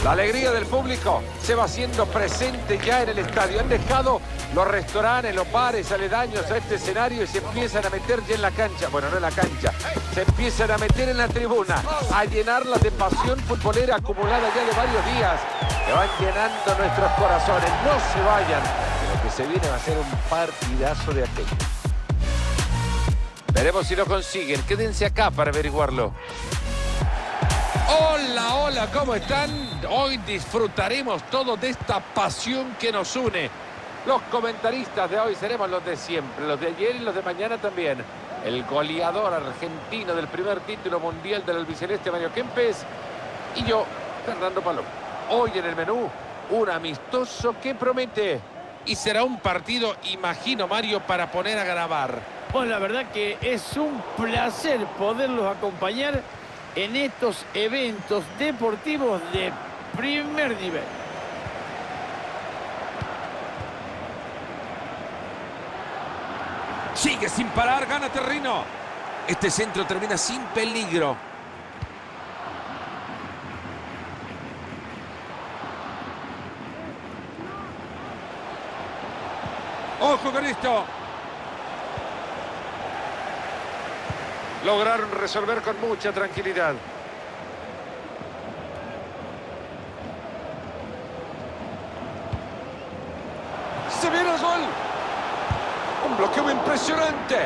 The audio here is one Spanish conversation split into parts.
La alegría del público se va haciendo presente ya en el estadio. Han dejado los restaurantes, los bares aledaños a este escenario y se empiezan a meter ya en la cancha. Bueno, no en la cancha. Se empiezan a meter en la tribuna, a llenarla de pasión futbolera acumulada ya de varios días, que van llenando nuestros corazones. No se vayan, que lo que se viene va a ser un partidazo de aquello. Veremos si lo consiguen. Quédense acá para averiguarlo. Hola, hola, ¿cómo están? Hoy disfrutaremos todo de esta pasión que nos une. Los comentaristas de hoy seremos los de siempre, los de ayer y los de mañana también. El goleador argentino del primer título mundial del albiceleste, Mario Kempes, y yo, Fernando Paloma. Hoy en el menú, un amistoso que promete. Y será un partido, imagino, Mario, para poner a grabar. Bueno, la verdad que es un placer poderlos acompañar en estos eventos deportivos de primer nivel. Sigue sin parar, gana terreno. Este centro termina sin peligro. ¡Ojo con esto! Lograron resolver con mucha tranquilidad. ¡Se viene el gol! ¡Un bloqueo impresionante!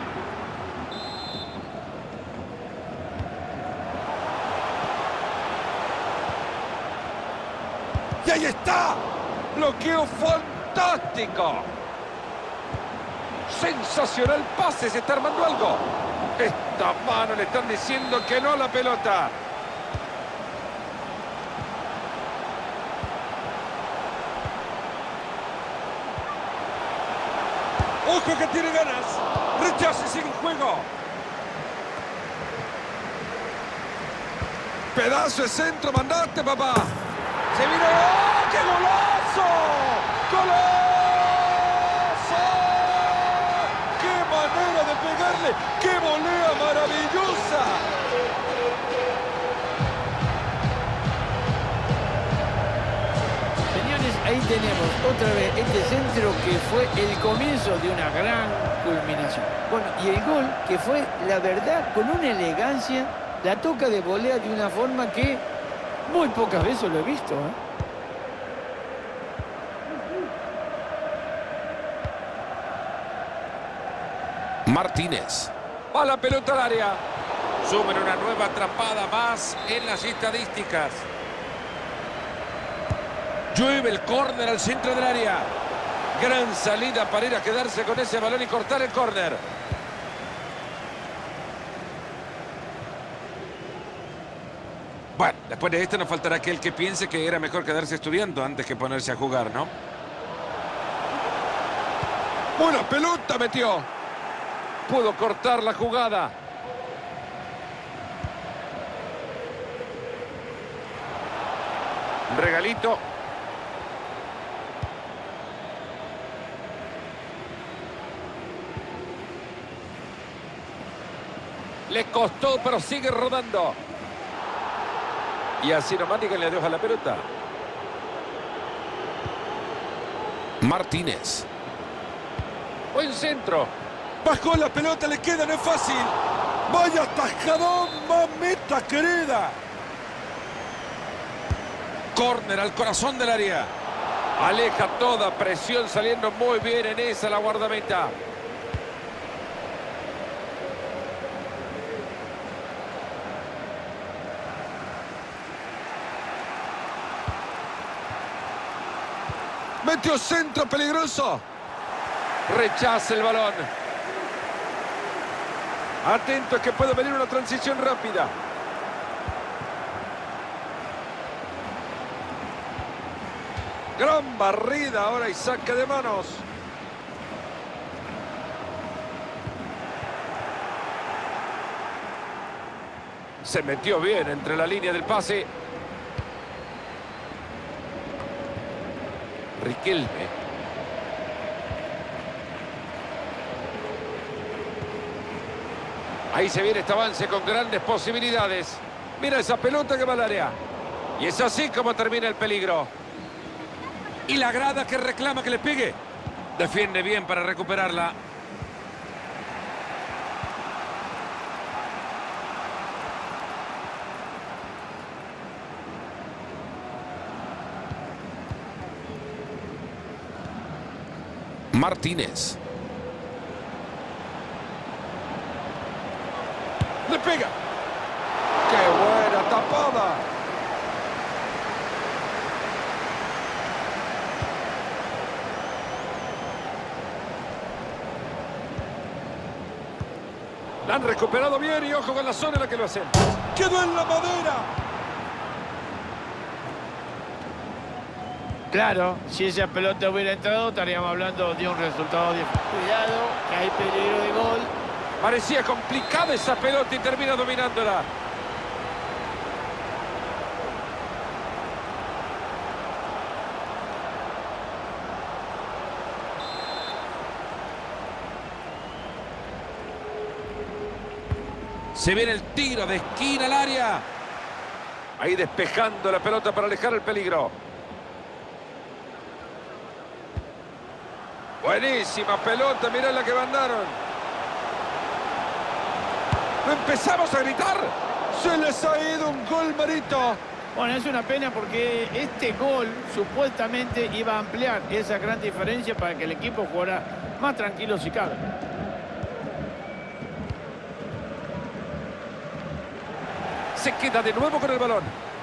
¡Y ahí está! ¡Bloqueo fantástico! ¡Sensacional pase! ¡Se está armando algo! Esta mano le están diciendo que no a la pelota. ¡Ojo que tiene ganas! ¡Rechace, sigue en juego! ¡Pedazo de centro! ¡Mandaste, papá! ¡Se vino! ¡Oh, qué golazo! ¡Golazo! ¡Qué volea maravillosa! Señores, ahí tenemos otra vez este centro que fue el comienzo de una gran culminación. Bueno, y el gol que fue, la verdad, con una elegancia, la toca de volea de una forma que muy pocas veces lo he visto, Martínez. Va la pelota al área. Sumen una nueva atrapada más en las estadísticas. Llueve el córner al centro del área. Gran salida para ir a quedarse con ese balón y cortar el córner. Bueno, después de esto nos faltará aquel que piense que era mejor quedarse estudiando antes que ponerse a jugar, ¿no? ¡Buena pelota metió! Pudo cortar la jugada. Regalito. Le costó, pero sigue rodando. Y así nomás que le deja la pelota. Martínez. Buen centro. Bajó la pelota, le queda, no es fácil. ¡Vaya atajadón, mamita querida! Córner al corazón del área. Aleja toda presión, saliendo muy bien en esa la guardameta. Metió centro peligroso. Rechaza el balón. Atento que puede venir una transición rápida. Gran barrida ahora y saque de manos. Se metió bien entre la línea del pase. Riquelme. Ahí se viene este avance con grandes posibilidades. Mira esa pelota que va al área. Y es así como termina el peligro. Y la grada que reclama que le pegue. Defiende bien para recuperarla. Martínez. ¡Le pega! ¡Qué buena tapada! La han recuperado bien y ojo con la zona en la que lo hacen. ¡Quedó en la madera! Claro, si esa pelota hubiera entrado, estaríamos hablando de un resultado diferente. Cuidado, que hay peligro de gol. Parecía complicada esa pelota y termina dominándola. Se viene el tiro de esquina al área. Ahí despejando la pelota para alejar el peligro. Buenísima pelota, mirá la que mandaron. ¡Empezamos a gritar! ¡Se les ha ido un gol, Marito! Bueno, es una pena porque este gol supuestamente iba a ampliar esa gran diferencia para que el equipo jugara más tranquilo si cabe. Se queda de nuevo con el balón.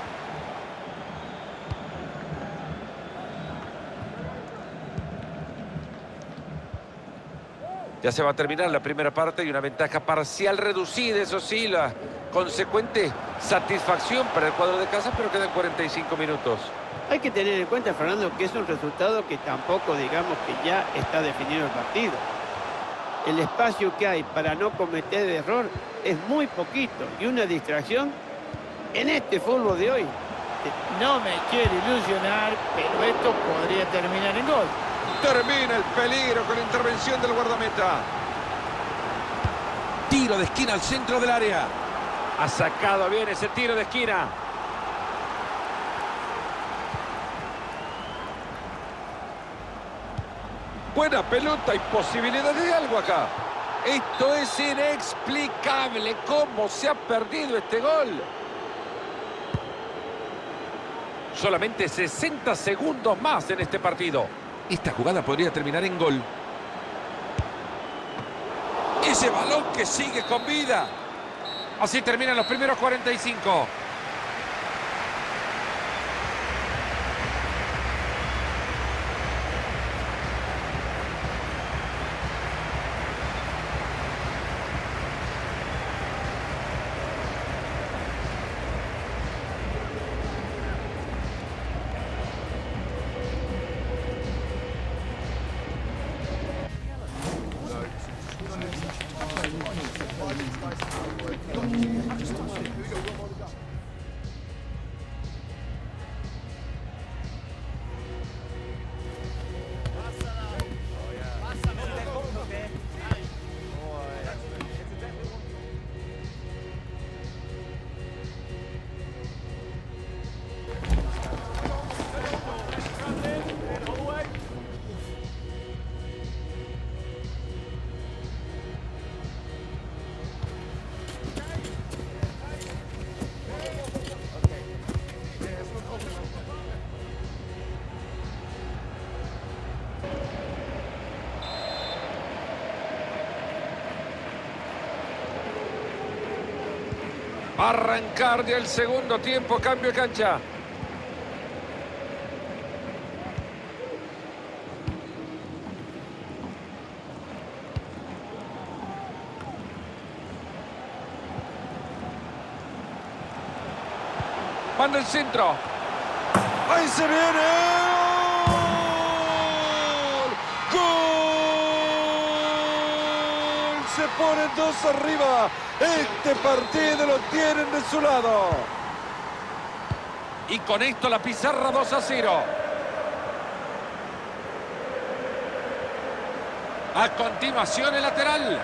Ya se va a terminar la primera parte y una ventaja parcial reducida, eso sí, la consecuente satisfacción para el cuadro de casa, pero quedan 45 minutos. Hay que tener en cuenta, Fernando, que es un resultado que tampoco digamos que ya está definido el partido. El espacio que hay para no cometer error es muy poquito y una distracción en este fútbol de hoy. No me quiero ilusionar, pero esto podría terminar en gol. Termina el peligro con la intervención del guardameta. Tiro de esquina al centro del área. Ha sacado bien ese tiro de esquina. Buena pelota y posibilidad de algo acá. Esto es inexplicable. ¿Cómo se ha perdido este gol? Solamente 60 segundos más en este partido. Esta jugada podría terminar en gol. Ese balón que sigue con vida. Así terminan los primeros 45. Arrancar ya el segundo tiempo, cambio de cancha. Manda el centro. ¡Ahí se viene! ¡Gol! Se ponen dos arriba. Este partido lo tienen de su lado. Y con esto la pizarra 2-0. A continuación el lateral.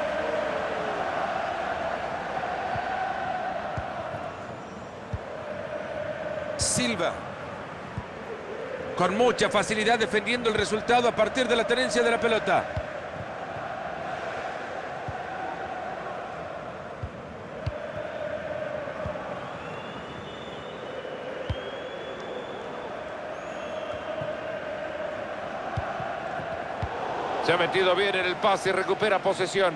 Silva. Con mucha facilidad defendiendo el resultado a partir de la tenencia de la pelota. Se ha metido bien en el pase y recupera posesión.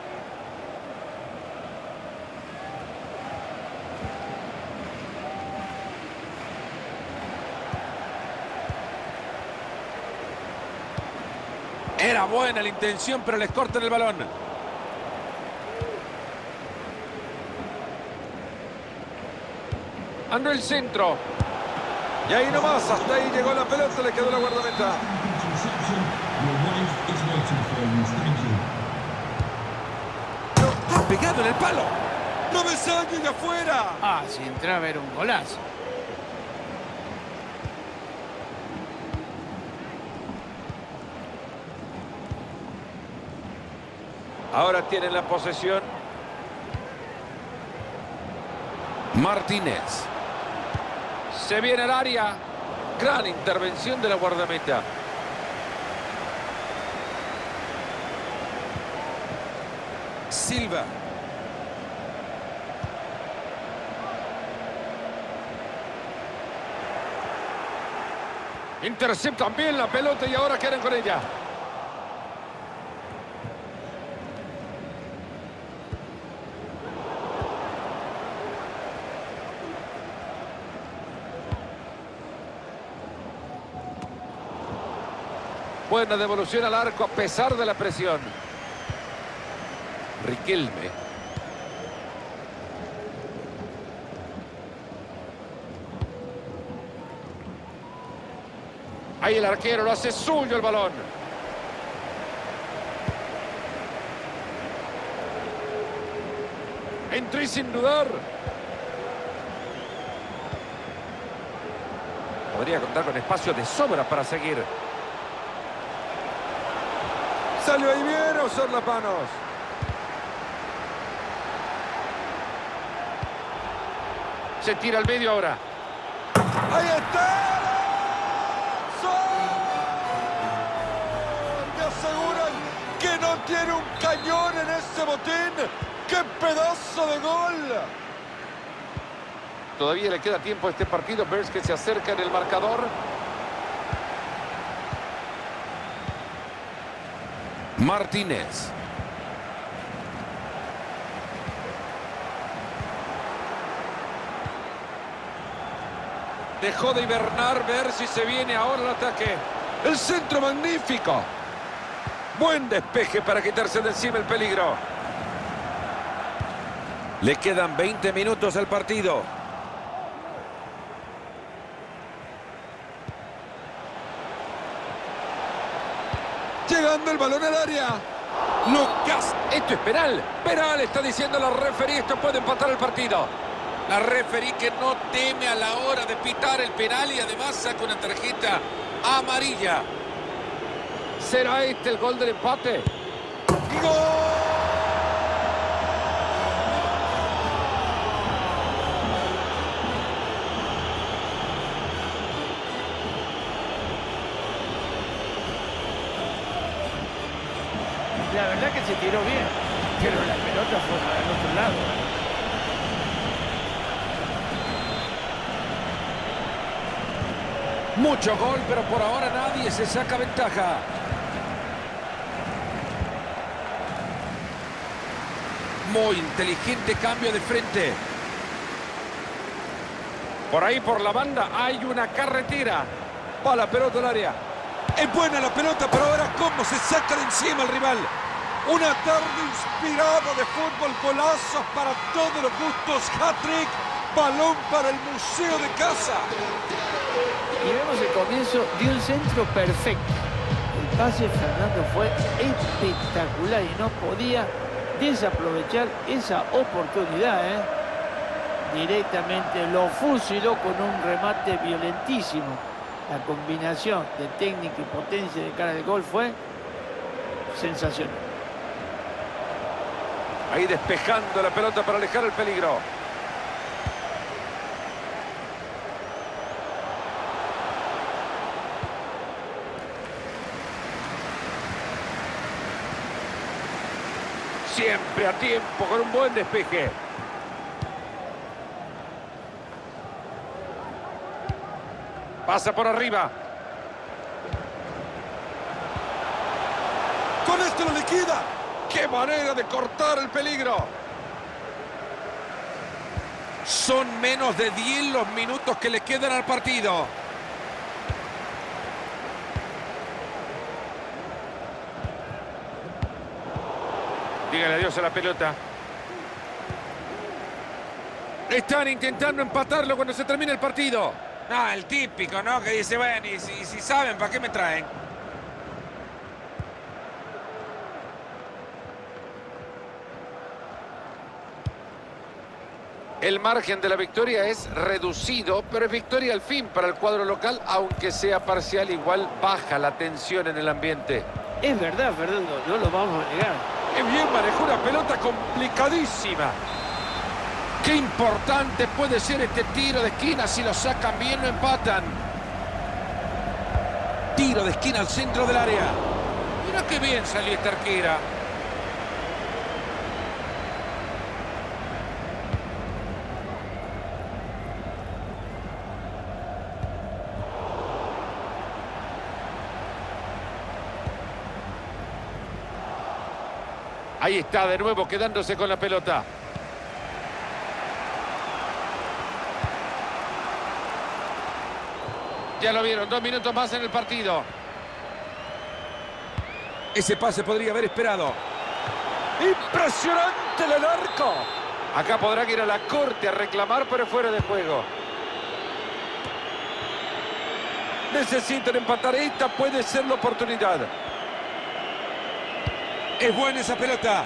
Era buena la intención, pero les cortan el balón. Ando el centro. Y ahí nomás, hasta ahí llegó la pelota, le quedó la guardameta. ¡Ha pegado en el palo! ¡No me saque de afuera! Ah, si entraba era un golazo. Ahora tienen la posesión. Martínez. Se viene al área. Gran intervención de la guardameta. Silva. Interceptan bien la pelota y ahora quedan con ella. Buena devolución al arco a pesar de la presión. Riquelme. Ahí el arquero lo hace suyo el balón. Entró y sin dudar. Podría contar con espacio de sobra para seguir. Salió ahí bien a usar las manos. Se tira al medio ahora. ¡Ahí está! ¡Me aseguran que no tiene un cañón en ese botín! ¡Qué pedazo de gol! Todavía le queda tiempo a este partido. Bears que se acerca en el marcador. Martínez. Dejó de hibernar, ver si se viene ahora el ataque. El centro magnífico. Buen despeje para quitarse de encima el peligro. Le quedan 20 minutos al partido. Llegando el balón al área. Lucas, esto es penal. Penal, está diciendo la referí. Esto puede empatar el partido. La referí que no teme a la hora de pitar el penal y además saca una tarjeta amarilla. ¿Será este el gol del empate? ¡Gol! La verdad que se tiró bien, pero la pelota fue para el otro lado. Mucho gol, pero por ahora nadie se saca ventaja. Muy inteligente cambio de frente. Por ahí, por la banda, hay una carretera. Va la pelota al área. Es buena la pelota, pero ahora cómo se saca de encima el rival. Una tarde inspirada de fútbol, golazos para todos los gustos, hat-trick, balón para el Museo de Casa. Y vemos el comienzo de un centro perfecto. El pase de Fernando fue espectacular y no podía desaprovechar esa oportunidad, Directamente lo fusiló con un remate violentísimo. La combinación de técnica y potencia de cara al gol fue sensacional. Ahí despejando la pelota para alejar el peligro. Siempre a tiempo, con un buen despeje. Pasa por arriba. Con esto lo liquida. ¡Qué manera de cortar el peligro! Son menos de 10 los minutos que le quedan al partido. Dígale adiós a la pelota. Están intentando empatarlo cuando se termine el partido. No, el típico, ¿no? Que dice, bueno, y si saben, ¿para qué me traen? El margen de la victoria es reducido, pero es victoria al fin para el cuadro local, aunque sea parcial, igual baja la tensión en el ambiente. Es verdad, Fernando, no lo vamos a negar. ¡Qué bien manejó una pelota complicadísima! ¡Qué importante puede ser este tiro de esquina! Si lo sacan bien, lo empatan. Tiro de esquina al centro del área. Mira qué bien salió esta arquera. Ahí está de nuevo quedándose con la pelota. Ya lo vieron, 2 minutos más en el partido. Ese pase podría haber esperado. ¡Impresionante el arco! Acá podrá ir a la corte a reclamar, pero fuera de juego. Necesitan empatar. Esta puede ser la oportunidad. Es buena esa pelota.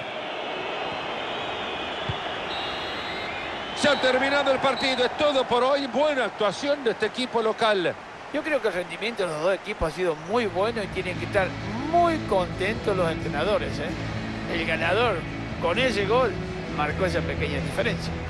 Se ha terminado el partido. Es todo por hoy. Buena actuación de este equipo local. Yo creo que el rendimiento de los dos equipos ha sido muy bueno y tienen que estar muy contentos los entrenadores, ¿eh? El ganador con ese gol marcó esa pequeña diferencia.